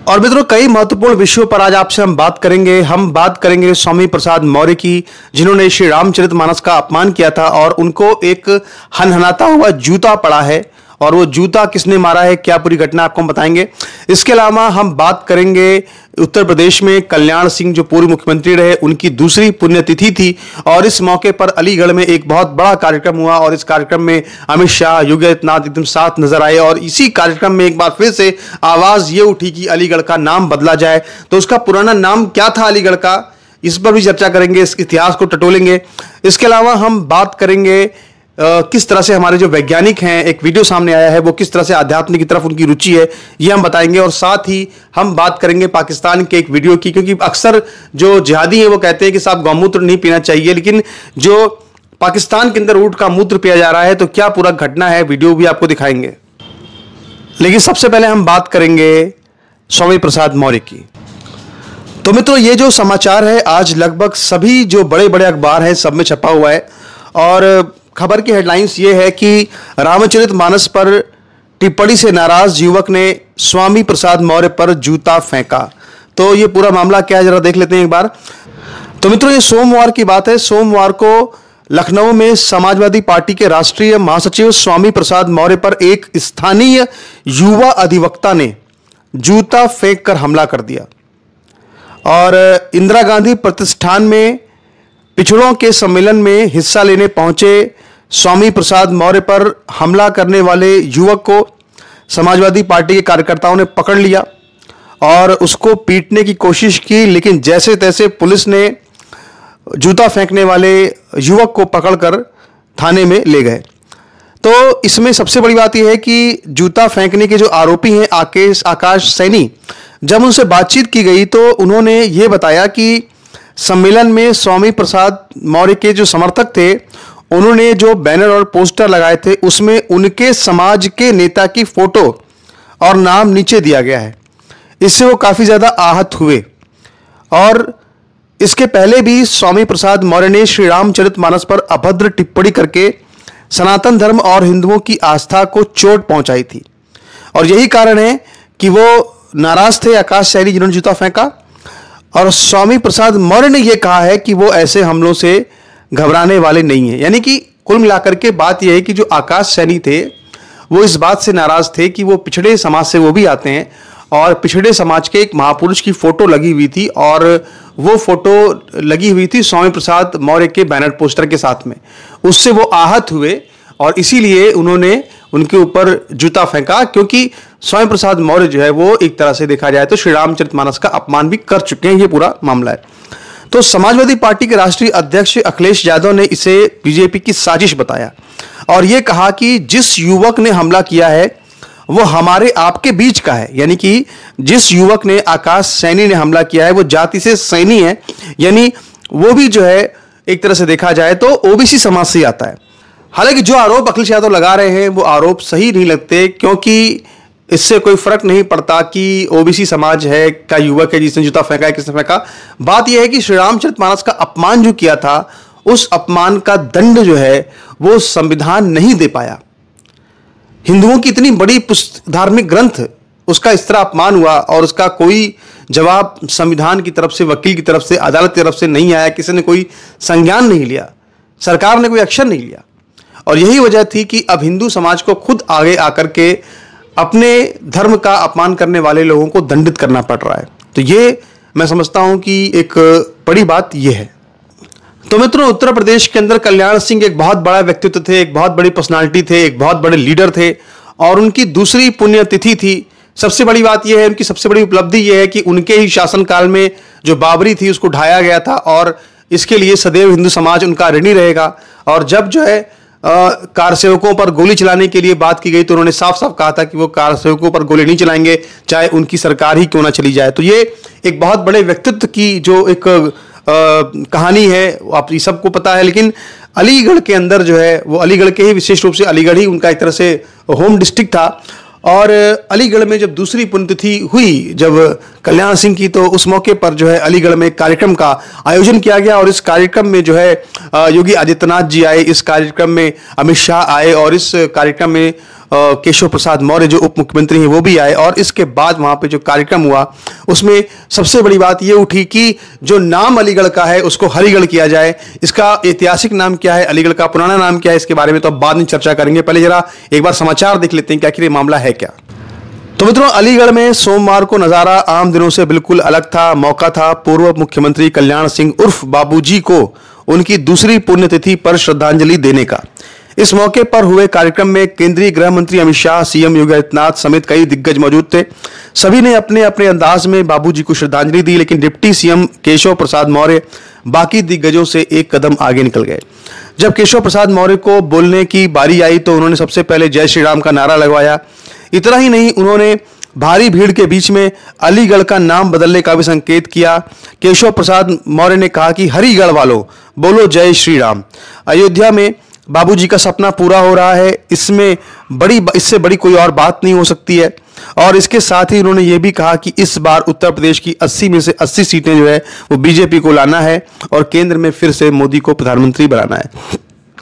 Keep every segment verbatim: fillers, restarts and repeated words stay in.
और मित्रों, कई महत्वपूर्ण विषयों पर आज आपसे हम बात करेंगे। हम बात करेंगे स्वामी प्रसाद मौर्य की, जिन्होंने श्री रामचरितमानस का अपमान किया था और उनको एक हनहनाता हुआ जूता पड़ा है, और वो जूता किसने मारा है, क्या पूरी घटना आपको हम बताएंगे। इसके अलावा हम बात करेंगे उत्तर प्रदेश में कल्याण सिंह जो पूर्व मुख्यमंत्री रहे, उनकी दूसरी पुण्यतिथि थी और इस मौके पर अलीगढ़ में एक बहुत बड़ा कार्यक्रम हुआ और इस कार्यक्रम में अमित शाह, योगी आदित्यनाथ एकदम साथ नजर आए और इसी कार्यक्रम में एक बार फिर से आवाज ये उठी कि अलीगढ़ का नाम बदला जाए। तो उसका पुराना नाम क्या था अलीगढ़ का, इस पर भी चर्चा करेंगे, इस इतिहास को टटोलेंगे। इसके अलावा हम बात करेंगे Uh, किस तरह से हमारे जो वैज्ञानिक हैं, एक वीडियो सामने आया है, वो किस तरह से आध्यात्म की तरफ उनकी रुचि है, ये हम बताएंगे। और साथ ही हम बात करेंगे पाकिस्तान के एक वीडियो की, क्योंकि अक्सर जो जिहादी हैं वो कहते हैं कि साहब गौमूत्र नहीं पीना चाहिए, लेकिन जो पाकिस्तान के अंदर ऊंट का मूत्र पिया जा रहा है, तो क्या पूरा घटना है, वीडियो भी आपको दिखाएंगे। लेकिन सबसे पहले हम बात करेंगे स्वामी प्रसाद मौर्य की। तो मित्रों, ये जो समाचार है आज लगभग सभी जो बड़े बड़े अखबार हैं सब में छपा हुआ है और खबर की हेडलाइंस ये है कि रामचरितमानस पर टिप्पणी से नाराज युवक ने स्वामी प्रसाद मौर्य पर जूता फेंका। तो ये पूरा मामला क्या है, जरा देख लेते हैं एक बार। तो मित्रों, ये सोमवार की बात है। सोमवार को लखनऊ में समाजवादी पार्टी के राष्ट्रीय महासचिव स्वामी प्रसाद मौर्य पर एक स्थानीय युवा अधिवक्ता ने जूता फेंक कर हमला कर दिया और इंदिरा गांधी प्रतिष्ठान में पिछड़ों के सम्मेलन में हिस्सा लेने पहुंचे स्वामी प्रसाद मौर्य पर हमला करने वाले युवक को समाजवादी पार्टी के कार्यकर्ताओं ने पकड़ लिया और उसको पीटने की कोशिश की, लेकिन जैसे तैसे पुलिस ने जूता फेंकने वाले युवक को पकड़कर थाने में ले गए। तो इसमें सबसे बड़ी बात यह है कि जूता फेंकने के जो आरोपी हैं आकेश आकाश सैनी, जब उनसे बातचीत की गई तो उन्होंने ये बताया कि सम्मेलन में स्वामी प्रसाद मौर्य के जो समर्थक थे, उन्होंने जो बैनर और पोस्टर लगाए थे उसमें उनके समाज के नेता की फोटो और नाम नीचे दिया गया है। इससे वो काफ़ी ज़्यादा आहत हुए और इसके पहले भी स्वामी प्रसाद मौर्य ने श्री रामचरितमानस पर अभद्र टिप्पणी करके सनातन धर्म और हिंदुओं की आस्था को चोट पहुंचाई थी और यही कारण है कि वो नाराज थे आकाश सैनी जिन्होंने जूता फेंका। और स्वामी प्रसाद मौर्य ने यह कहा है कि वो ऐसे हमलों से घबराने वाले नहीं हैं। यानी कि कुल मिलाकर के बात यह है कि जो आकाश सैनी थे वो इस बात से नाराज थे कि वो पिछड़े समाज से वो भी आते हैं और पिछड़े समाज के एक महापुरुष की फोटो लगी हुई थी और वो फोटो लगी हुई थी स्वामी प्रसाद मौर्य के बैनर पोस्टर के साथ में। उससे वो आहत हुए और इसीलिए उन्होंने उनके ऊपर जूता फेंका, क्योंकि स्वामी प्रसाद मौर्य जो है वो एक तरह से देखा जाए तो श्री रामचरितमानस का अपमान भी कर चुके हैं। ये पूरा मामला है। तो समाजवादी पार्टी के राष्ट्रीय अध्यक्ष अखिलेश यादव ने इसे बीजेपी की साजिश बताया और ये कहा कि जिस युवक ने हमला किया है वो हमारे आपके बीच का है। यानी कि जिस युवक ने आकाश सैनी ने हमला किया है वो जाति से सैनी है, यानी वो भी जो है एक तरह से देखा जाए तो ओबीसी समाज से आता है। हालांकि जो आरोप अखिलेश यादव लगा रहे हैं वो आरोप सही नहीं लगते, क्योंकि इससे कोई फर्क नहीं पड़ता कि ओबीसी समाज है का युवक है जिसने जूता फेंका है किसने फेंका। बात यह है कि श्री रामचरितमानस का अपमान जो किया था उस अपमान का दंड जो है वो संविधान नहीं दे पाया। हिंदुओं की इतनी बड़ी धार्मिक ग्रंथ, उसका इस तरह अपमान हुआ और उसका कोई जवाब संविधान की तरफ से, वकील की तरफ से, अदालत की तरफ से नहीं आया। किसी ने कोई संज्ञान नहीं लिया, सरकार ने कोई एक्शन नहीं लिया और यही वजह थी कि अब हिंदू समाज को खुद आगे आकर के अपने धर्म का अपमान करने वाले लोगों को दंडित करना पड़ रहा है। तो ये मैं समझता हूं कि एक बड़ी बात ये है। तो मित्रों, उत्तर प्रदेश के अंदर कल्याण सिंह एक बहुत बड़ा व्यक्तित्व थे, एक बहुत बड़ी पर्सनालिटी थे, एक बहुत बड़े लीडर थे और उनकी दूसरी पुण्यतिथि थी। सबसे बड़ी बात यह है, उनकी सबसे बड़ी उपलब्धि यह है कि उनके ही शासनकाल में जो बाबरी थी उसको ढाया गया था और इसके लिए सदैव हिंदू समाज उनका ऋणी रहेगा। और जब जो है कार सेवकों पर गोली चलाने के लिए बात की गई तो उन्होंने साफ साफ कहा था कि वो कार सेवकों पर गोली नहीं चलाएंगे, चाहे उनकी सरकार ही क्यों ना चली जाए। तो ये एक बहुत बड़े व्यक्तित्व की जो एक आ, कहानी है, आप ये सबको पता है। लेकिन अलीगढ़ के अंदर जो है वो अलीगढ़ के ही विशेष रूप से अलीगढ़ ही उनका एक तरह से होम डिस्ट्रिक्ट था और अलीगढ़ में जब दूसरी पुण्यतिथि हुई जब कल्याण सिंह की, तो उस मौके पर जो है अलीगढ़ में एक कार्यक्रम का आयोजन किया गया और इस कार्यक्रम में जो है योगी आदित्यनाथ जी आए, इस कार्यक्रम में अमित शाह आए और इस कार्यक्रम में केशव प्रसाद मौर्य जो उप मुख्यमंत्री हैं वो भी आए, और इसके बाद वहां पे जो कार्यक्रम हुआ उसमें सबसे बड़ी बात ये उठी कि जो नाम अलीगढ़ का है उसको हरिगढ़ किया जाए। इसका ऐतिहासिक नाम क्या है, अलीगढ़ का पुराना नाम क्या है, इसके बारे में तो अब बाद में चर्चा करेंगे। पहले जरा एक बार समाचार देख लेते हैं कि आखिर ये मामला है क्या। तो मित्रों, अलीगढ़ में सोमवार को नजारा आम दिनों से बिल्कुल अलग था। मौका था पूर्व मुख्यमंत्री कल्याण सिंह उर्फ बाबूजी को उनकी दूसरी पुण्यतिथि पर श्रद्धांजलि देने का। इस मौके पर हुए कार्यक्रम में केंद्रीय गृह मंत्री अमित शाह, सीएम योगी आदित्यनाथ समेत कई दिग्गज मौजूद थे। सभी ने अपने अपने अंदाज में बाबूजी को श्रद्धांजलि दी, लेकिन डिप्टी सीएम केशव प्रसाद मौर्य बाकी दिग्गजों से एक कदम आगे निकल गए। जब केशव प्रसाद मौर्य को बोलने की बारी आई तो उन्होंने सबसे पहले जय श्री राम का नारा लगवाया। इतना ही नहीं, उन्होंने भारी भीड़ के बीच में अलीगढ़ का नाम बदलने का भी संकेत किया। केशव प्रसाद मौर्य ने कहा कि हरिगढ़ वालों बोलो जय श्री राम। अयोध्या में बाबूजी का सपना पूरा हो रहा है, इसमें बड़ी इससे बड़ी कोई और बात नहीं हो सकती है। और इसके साथ ही उन्होंने ये भी कहा कि इस बार उत्तर प्रदेश की अस्सी में से अस्सी सीटें जो है वो बीजेपी को लाना है और केंद्र में फिर से मोदी को प्रधानमंत्री बनाना है।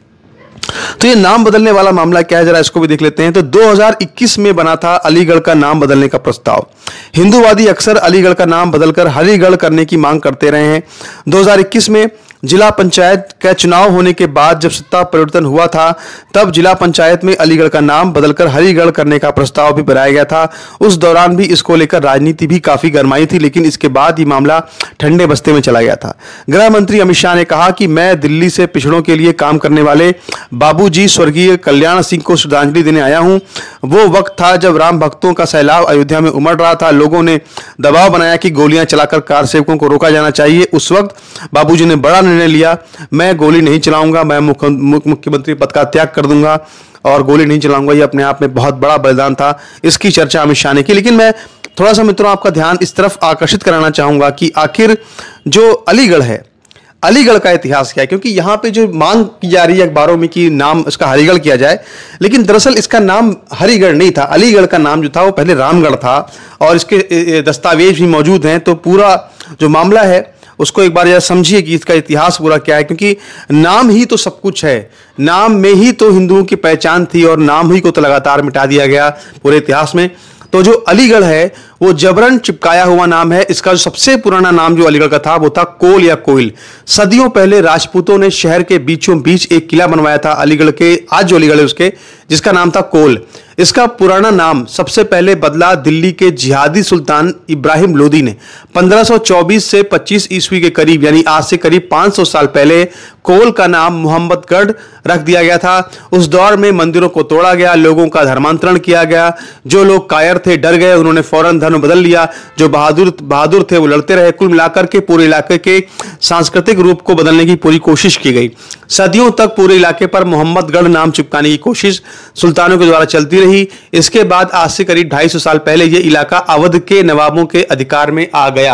तो ये नाम बदलने वाला मामला क्या है, जरा इसको भी देख लेते हैं। तो दो हज़ार इक्कीस में बना था अलीगढ़ का नाम बदलने का प्रस्ताव। हिंदूवादी अक्सर अलीगढ़ का नाम बदलकर हरिगढ़ करने की मांग करते रहे हैं। दो हज़ार इक्कीस में जिला पंचायत का चुनाव होने के बाद जब सत्ता परिवर्तन हुआ था तब जिला पंचायत में अलीगढ़ का नाम बदलकर हरिगढ़ करने का प्रस्ताव भी बनाया गया था। उस दौरान भी इसको लेकर राजनीति भी काफी गरमाई थी, लेकिन इसके बाद ये मामला ठंडे बस्ते में चला गया था। गृह मंत्री अमित शाह ने कहा कि मैं दिल्ली से पिछड़ों के लिए काम करने वाले बाबूजी स्वर्गीय कल्याण सिंह को श्रद्धांजलि देने आया हूं। वो वक्त था जब राम भक्तों का सैलाब अयोध्या में उमड़ रहा था। लोगों ने दबाव बनाया कि गोलियां चलाकर कार सेवकों को रोका जाना चाहिए। उस वक्त बाबूजी ने बड़ा निर्णय लिया, मैं गोली नहीं चलाऊंगा, मैं मुख्यमंत्री पद का त्याग कर दूंगा और गोली नहीं चलाऊंगा। ये अपने आप में बहुत बड़ा बलिदान था। इसकी चर्चा अमित शाह ने की। लेकिन मैं थोड़ा सा मित्रों आपका ध्यान इस तरफ आकर्षित कराना चाहूंगा कि आखिर जो अलीगढ़ है, अलीगढ़ का इतिहास क्या है, क्योंकि यहां पे जो मांग की जा रही है अखबारों में कि नाम इसका हरिगढ़ किया जाए, लेकिन दरअसल इसका नाम हरिगढ़ नहीं था। अलीगढ़ का नाम जो था वो पहले रामगढ़ था और इसके दस्तावेज भी मौजूद हैं। तो पूरा जो मामला है उसको एक बार यह समझिए कि इसका इतिहास पूरा क्या है, क्योंकि नाम ही तो सब कुछ है। नाम में ही तो हिंदुओं की पहचान थी और नाम ही को तो लगातार मिटा दिया गया पूरे इतिहास में। तो जो अलीगढ़ है वो जबरन चिपकाया हुआ नाम है। इसका जो सबसे पुराना नाम जो अलीगढ़ का था वो था कोल या कोइल। सदियों पहले राजपूतों ने शहर के बीचों बीच एक किला बनवाया था अलीगढ़ के, आज जो अलीगढ़ है उसके, जिसका नाम था कोल। इसका पुराना नाम सबसे पहले बदला दिल्ली के जिहादी सुल्तान इब्राहिम लोदी ने पंद्रह सौ चौबीस से पच्चीस ईस्वी के करीब, यानी आज से करीब पाँच सौ साल पहले कोल का नाम मोहम्मदगढ़ रख दिया गया था। उस दौर में मंदिरों को तोड़ा गया, लोगों का धर्मांतरण किया गया। जो लोग कायर थे डर गए, उन्होंने फौरन धर्म बदल लिया। जो बहादुर बहादुर थे वो लड़ते रहे। कुल मिलाकर के पूरे इलाके के सांस्कृतिक रूप को बदलने की पूरी कोशिश की गई। सदियों तक पूरे इलाके पर मोहम्मदगढ़ नाम चिपकाने की कोशिश सुल्तानों के द्वारा चलती रही। इसके बाद आज से करीब ढाई सौ साल पहले यह इलाका अवध के नवाबों के अधिकार में आ गया।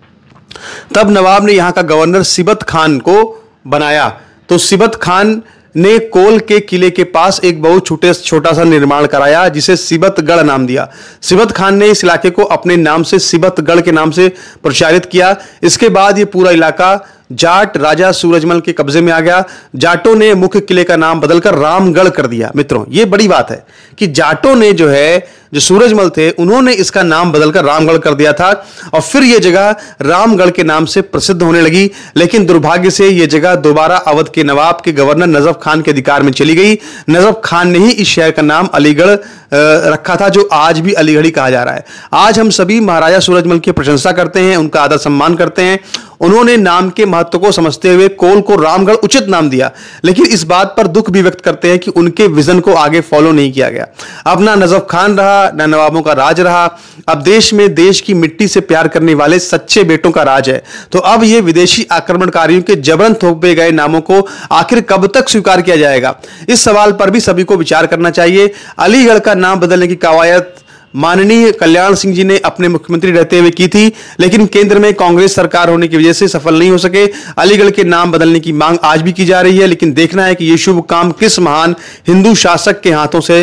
तब नवाब ने यहां का गवर्नर सिबत खान को बनाया। तो सिबत खान ने कोल के किले के पास एक बहुत छोटे छोटा सा निर्माण कराया जिसे सिबतगढ़ नाम दिया। सिबत खान ने इस इलाके को अपने नाम से सिबतगढ़ के नाम से प्रचारित किया। इसके बाद ये पूरा इलाका जाट राजा सूरजमल के कब्जे में आ गया। जाटों ने मुख्य किले का नाम बदलकर रामगढ़ कर दिया। मित्रों ये बड़ी बात है कि जाटों ने जो है, जो सूरजमल थे, उन्होंने इसका नाम बदलकर रामगढ़ कर दिया था और फिर यह जगह रामगढ़ के नाम से प्रसिद्ध होने लगी। लेकिन दुर्भाग्य से यह जगह दोबारा अवध के नवाब के गवर्नर नजफ खान के अधिकार में चली गई। नजफ खान ने ही इस शहर का नाम अलीगढ़ रखा था, जो आज भी अलीगढ़ कहा जा रहा है। आज हम सभी महाराजा सूरजमल की प्रशंसा करते हैं, उनका आदर सम्मान करते हैं। उन्होंने नाम के महत्व को समझते हुए कोल को रामगढ़ उचित नाम दिया, लेकिन इस बात पर दुख भी व्यक्त करते हैं कि उनके विजन को आगे फॉलो नहीं किया गया। अब ना नजफ खान रहा, ना नवाबों का राज रहा। अब देश में देश की मिट्टी से प्यार करने वाले सच्चे बेटों का राज है। तो अब ये विदेशी आक्रमणकारियों के जबरन थोपे गए नामों को आखिर कब तक स्वीकार किया जाएगा, इस सवाल पर भी सभी को विचार करना चाहिए। अलीगढ़ का नाम बदलने की कवायद माननीय कल्याण सिंह जी ने अपने मुख्यमंत्री रहते हुए की थी, लेकिन केंद्र में कांग्रेस सरकार होने की वजह से सफल नहीं हो सके। अलीगढ़ के नाम बदलने की मांग आज भी की जा रही है, लेकिन देखना है कि यह शुभ काम किस महान हिंदू शासक के हाथों से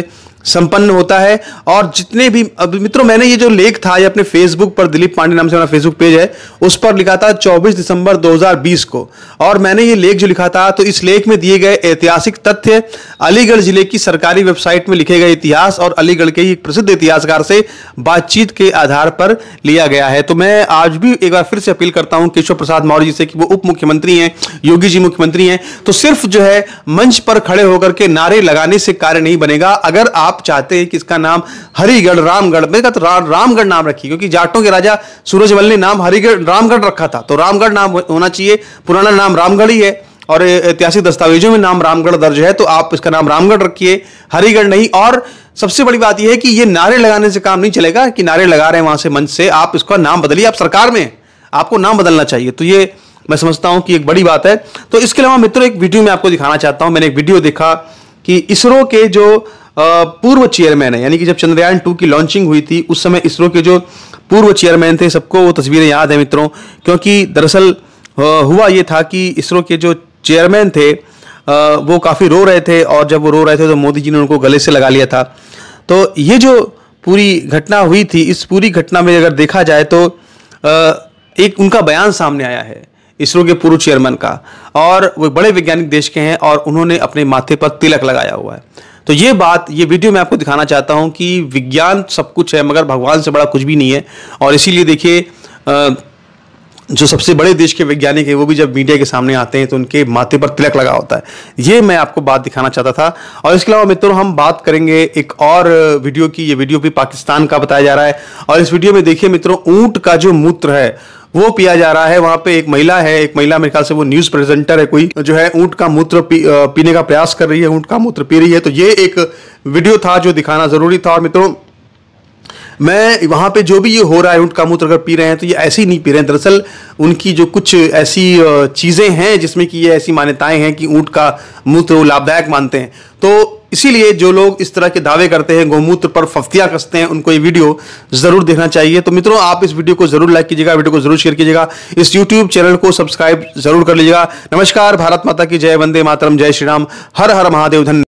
संपन्न होता है। और जितने भी अब मित्रों, मैंने ये जो लेख था ये अपने फेसबुक पर, दिलीप पांडे नाम से मेरा फेसबुक पेज है, उस पर लिखा था चौबीस दिसंबर दो हज़ार बीस को। और मैंने ये लेख जो लिखा था, तो इस लेख में दिए गए ऐतिहासिक तथ्य अलीगढ़ जिले की सरकारी वेबसाइट में लिखे गए इतिहास और अलीगढ़ के एक प्रसिद्ध इतिहासकार से बातचीत के आधार पर लिया गया है। तो मैं आज भी एक बार फिर से अपील करता हूं केशव प्रसाद मौर्य जी से कि वो उप मुख्यमंत्री हैं, योगी जी मुख्यमंत्री हैं, तो सिर्फ जो है मंच पर खड़े होकर के नारे लगाने से कार्य नहीं बनेगा। अगर आप चाहते हैं कि इसका नाम हरिगढ़, रामगढ़, मैंने कहा तो रा, रामगढ़ नाम रखिए, क्योंकि जाटों के राजा सूरजमल ने नाम हरिगढ़ रामगढ़ रखा था, तो रामगढ़ नाम होना चाहिए। पुराना नाम रामगढ़ ही है और ऐतिहासिक दस्तावेजों में नाम रामगढ़ दर्ज है, तो आप इसका नाम रामगढ़ रखिए, हरिगढ़ नहीं। और सबसे बड़ी बात यह है कि यह नारे लगाने से काम नहीं चलेगा कि नारे लगा रहे हैं वहां से मंच से, आप इसका नाम बदलिए, आप सरकार में आपको नाम बदलना चाहिए। तो ये मैं समझता हूं कि एक बड़ी बात है। तो इसके अलावा मित्रों एक वीडियो मैं आपको दिखाना चाहता हूं। मैंने एक वीडियो देखा कि इसरो के जो पूर्व चेयरमैन है, यानी कि जब चंद्रयान टू की लॉन्चिंग हुई थी उस समय इसरो के जो पूर्व चेयरमैन थे, सबको वो तस्वीरें याद है मित्रों, क्योंकि दरअसल हुआ ये था कि इसरो के जो चेयरमैन थे वो काफ़ी रो रहे थे, और जब वो रो रहे थे तो मोदी जी ने उनको गले से लगा लिया था। तो ये जो पूरी घटना हुई थी, इस पूरी घटना में अगर देखा जाए तो एक उनका बयान सामने आया है इसरो के पूर्व चेयरमैन का, और वो बड़े वैज्ञानिक देश के हैं और उन्होंने अपने माथे पर तिलक लगाया हुआ है। तो ये बात, ये वीडियो मैं आपको दिखाना चाहता हूं कि विज्ञान सब कुछ है मगर भगवान से बड़ा कुछ भी नहीं है। और इसीलिए देखिए जो सबसे बड़े देश के वैज्ञानिक हैं वो भी जब मीडिया के सामने आते हैं तो उनके माथे पर तिलक लगा होता है। ये मैं आपको बात दिखाना चाहता था। और इसके अलावा मित्रों हम बात करेंगे एक और वीडियो की। ये वीडियो भी पाकिस्तान का बताया जा रहा है, और इस वीडियो में देखिए मित्रों, ऊंट का जो मूत्र है वो पिया जा रहा है। वहां पे एक महिला है, एक महिला मेरे ख्याल से वो न्यूज प्रेजेंटर है कोई, जो है ऊंट का मूत्र पी, पीने का प्रयास कर रही है, ऊंट का मूत्र पी रही है। तो ये एक वीडियो था जो दिखाना जरूरी था। और मित्रों मैं वहां पे जो भी ये हो रहा है, ऊंट का मूत्र अगर पी रहे हैं तो ये ऐसे ही नहीं पी रहे हैं, दरअसल उनकी जो कुछ ऐसी चीजें हैं जिसमें कि ये ऐसी मान्यताएं हैं कि ऊंट का मूत्र वो लाभदायक मानते हैं। तो इसीलिए जो लोग इस तरह के दावे करते हैं, गौमूत्र पर फफ्तियां कसते हैं, उनको ये वीडियो जरूर देखना चाहिए। तो मित्रों आप इस वीडियो को जरूर लाइक कीजिएगा, वीडियो को जरूर शेयर कीजिएगा, इस यूट्यूब चैनल को सब्सक्राइब जरूर कर लीजिएगा। नमस्कार, भारत माता की जय, वंदे मातरम, जय श्री राम, हर हर महादेव, धन्यवाद।